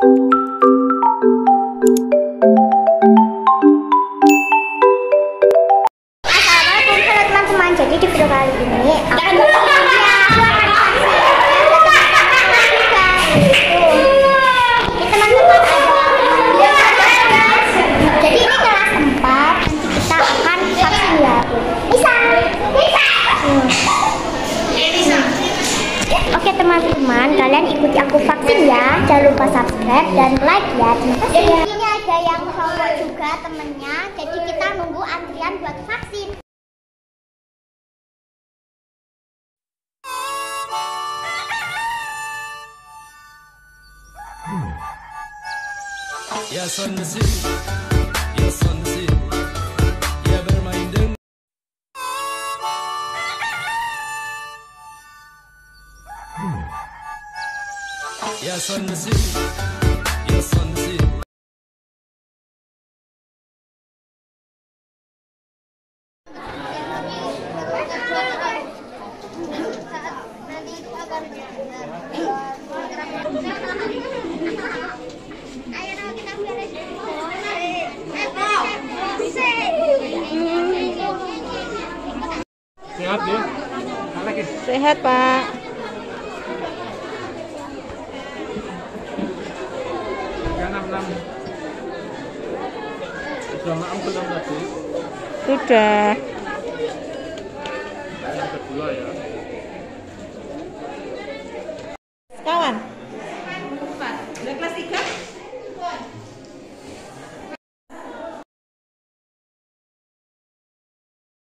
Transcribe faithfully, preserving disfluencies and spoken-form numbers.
Jadi di video kali ini aku jadi ini kelas empat, kita akan vaksin ya. Bisa, bisa. Oke teman-teman, kalian ikuti aku vaksin ya. Jangan lupa subscribe dan like ya. Terima kasih. Ini ada yang cowok juga temennya. Jadi kita nunggu antrian buat vaksin. Ya sonsi, ya sonsi, ya bermain dengan ya sonsi, ya sonsi. Sehat ya? Sehat Pak. tiga enam enam. Sudah maaf belum tadi? Sudah. Yang kedua ya.